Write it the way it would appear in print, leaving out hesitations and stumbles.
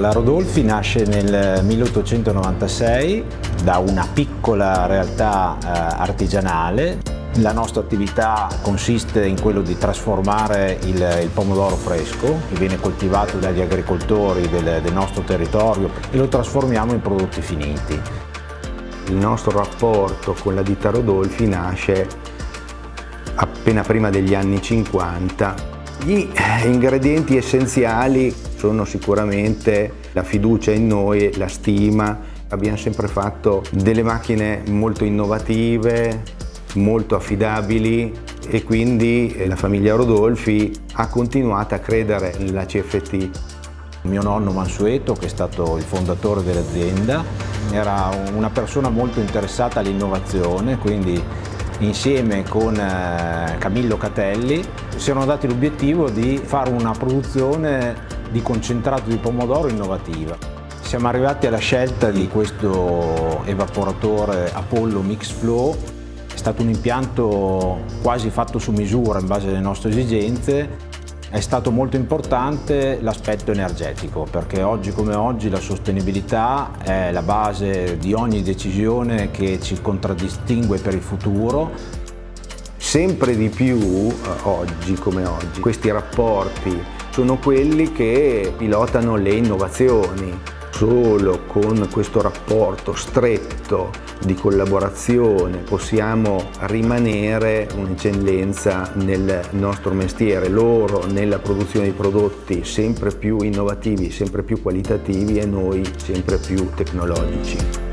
La Rodolfi nasce nel 1896 da una piccola realtà artigianale. La nostra attività consiste in quello di trasformare il pomodoro fresco che viene coltivato dagli agricoltori del nostro territorio e lo trasformiamo in prodotti finiti. Il nostro rapporto con la ditta Rodolfi nasce appena prima degli anni 50. Gli ingredienti essenziali sono sicuramente la fiducia in noi e la stima. Abbiamo sempre fatto delle macchine molto innovative, molto affidabili e quindi la famiglia Rodolfi ha continuato a credere nella CFT. Mio nonno Mansueto, che è stato il fondatore dell'azienda, era una persona molto interessata all'innovazione, quindi insieme con Camillo Catelli si erano dati l'obiettivo di fare una produzione di concentrato di pomodoro innovativa. Siamo arrivati alla scelta di questo evaporatore Apollo Mix Flow. È stato un impianto quasi fatto su misura in base alle nostre esigenze. È stato molto importante l'aspetto energetico, perché oggi come oggi la sostenibilità è la base di ogni decisione che ci contraddistingue per il futuro. Sempre di più, oggi come oggi, questi rapporti sono quelli che pilotano le innovazioni. Solo con questo rapporto stretto di collaborazione possiamo rimanere un'eccellenza nel nostro mestiere, loro nella produzione di prodotti sempre più innovativi, sempre più qualitativi e noi sempre più tecnologici.